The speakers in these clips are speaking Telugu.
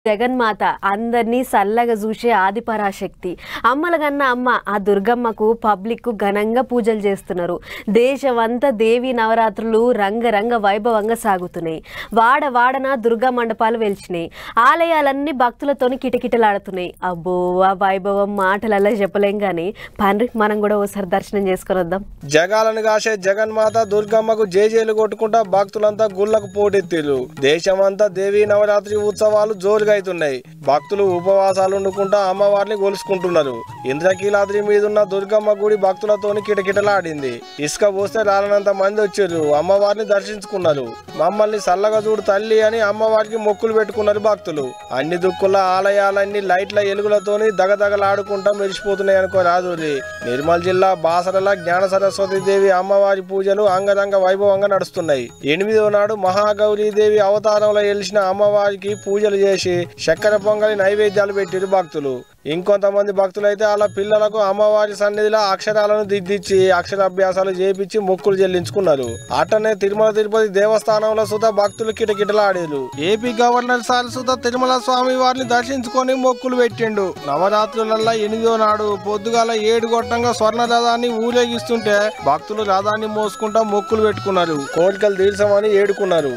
జగన్మాత అందరినీ సల్లగా చూసే ఆదిపరాశక్తి అమ్మలగన్న అమ్మ ఆ దుర్గమ్మకు పబ్లిక్ ఘనంగా పూజలు చేస్తున్నారు. దేశమంతా దేవి నవరాత్రులు రంగరంగ వైభవంగా సాగుతున్నాయి. వాడవాడన దుర్గా మండపాలు వెలిచినాయి. ఆలయాలన్నీ భక్తులతోని కిటకిటలాడుతున్నాయి. అబ్బో ఆ వైభవం మాటలలో చెప్పలేం కానీ పండ్రి మనం కూడా ఓసారి దర్శనం చేసుకొని వద్దాం. జగాలను కాసే జగన్మాత దుర్గమ్మకు జేజేలు కొట్టుకుంటా భక్తులంతా గుళ్ళకు పోటెత్తిరు. దేశమంతా దేవి నవరాత్రి ఉత్సవాలు జోరుగా అవుతున్నాయి. భక్తులు ఉపవాసాలు వండుకుంటా అమ్మవారిని గొలుసుకుంటున్నారు. ఇంద్రకీలాద్రి మీదున్న దుర్గమ్మ గుడి భక్తులతోని కిటకిటలాడింది. ఇసుక పోస్తే రాలనంత మంది వచ్చారు. అమ్మవారిని దర్శించుకున్నారు. మమ్మల్ని సల్లగా చూడు తల్లి అని అమ్మవారికి మొక్కులు పెట్టుకున్నారు భక్తులు. అన్ని దుక్కుల ఆలయాలన్నీ లైట్ల ఎలుగులతోని దగదగలాడుకుంటా మెరిసిపోతున్నాయి అనుకో రాజురి. నిర్మల్ జిల్లా బాసరల జ్ఞాన సరస్వతి దేవి అమ్మవారి పూజలు అంగరంగ వైభవంగా నడుస్తున్నాయి. 8వ నాడు మహాగౌరీదేవి అవతారంలో వెలిసిన అమ్మవారికి పూజలు చేసి చక్కెర పొంగలి నైవేద్యాలు పెట్టిరు భక్తులు. ఇంకొంతమంది భక్తులైతే వాళ్ళ పిల్లలకు అమ్మవారి సన్నిధిలో అక్షరాలను దిద్దిచ్చి అక్షరాభ్యాసాలు చేపించి మొక్కులు చెల్లించుకున్నారు. అట్టనే తిరుమల తిరుపతి దేవస్థానంలో సుధా భక్తులు కిటకిటలాడేరు. ఏపీ గవర్నర్ సార్ సుధా తిరుమల స్వామి వారిని దర్శించుకొని మొక్కులు పెట్టిండు. నవరాత్రులలో 8వ నాడు పొద్దుగాల 7 గొట్టంగా స్వర్ణ రథాన్ని ఊరేగిస్తుంటే భక్తులు రథాన్ని మోసుకుంటా మొక్కులు పెట్టుకున్నారు. కోరికలు తీర్చమని ఏడుకున్నారు.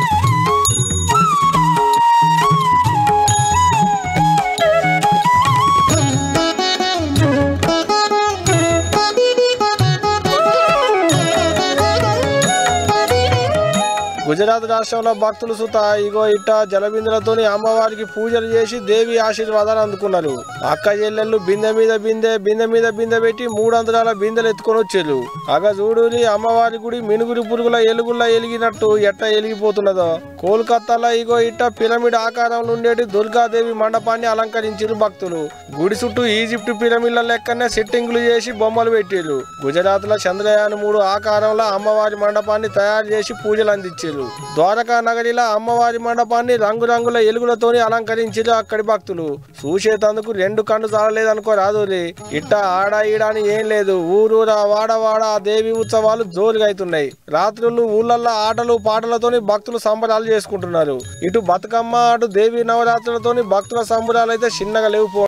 గుజరాత్ రాష్ట్రంలో భక్తులు సుత ఇగో ఇట్ట జలబిందులతోని అమ్మవారికి పూజలు చేసి దేవి ఆశీర్వాదాలు అందుకున్నారు. అక్క చెల్లెళ్ళు బిందె మీద బిందె బిందె మీద బిందె పెట్టి 3 అంతరాల బిందెలు ఎత్తుకొని వచ్చారు. అగ చూడుని అమ్మవారి గుడి మినుగురి పురుగుల ఎలుగుల్లా ఎలిగినట్టు ఎట్ట ఎలిగిపోతున్నదో. కోల్కతాలో ఇగో ఇట్ట పిరమిడ్ ఆకారంలో ఉండేటి దుర్గాదేవి మండపాన్ని అలంకరించారు భక్తులు. గుడి చుట్టూ ఈజిప్ట్ పిరమిడ్ల లెక్కనే సెట్టింగులు చేసి బొమ్మలు పెట్టారు. గుజరాత్ లో చంద్రయాన్ 3 ఆకారంలో అమ్మవారి మండపాన్ని తయారు చేసి పూజలు అందించారు. ద్వారకా నగరిలో అమ్మవారి మండపాన్ని రంగురంగుల ఎలుగులతోని అలంకరించారు అక్కడి భక్తులు. చూసేతందుకు 2 కళ్ళు చాలలేదనుకో రాదురి. ఇట్ట ఆడ ఈడాని ఏం లేదు. ఊరూరా వాడవాడ ఆ దేవి ఉత్సవాలు జోరుగా అవుతున్నాయి. రాత్రులు ఊళ్ళల్లో ఆటలు పాటలతోని భక్తులు సంబరాలు చేసుకుంటున్నారు. ఇటు బతుకమ్మ అటు దేవి నవరాత్రులతోని భక్తుల సంబరాలు అయితే చిన్నగా లేవు.